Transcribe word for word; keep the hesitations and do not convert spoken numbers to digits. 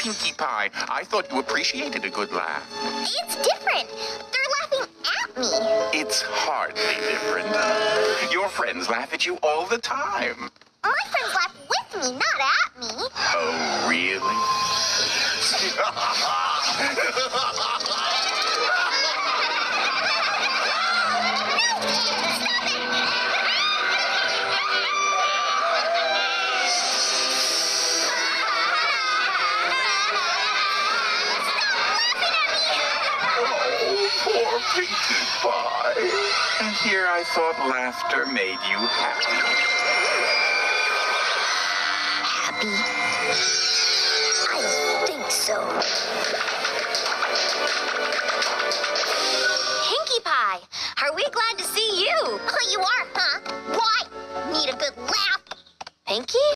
Pinkie Pie. I thought you appreciated a good laugh. It's different. They're laughing at me. It's hardly different. Your friends laugh at you all the time. My friends laugh with me, not at me. Oh, really? Poor Pinkie Pie. And here I thought laughter made you happy. Happy? I don't think so. Pinkie Pie, are we glad to see you? Oh, you are, huh? Why? Need a good laugh? Pinkie?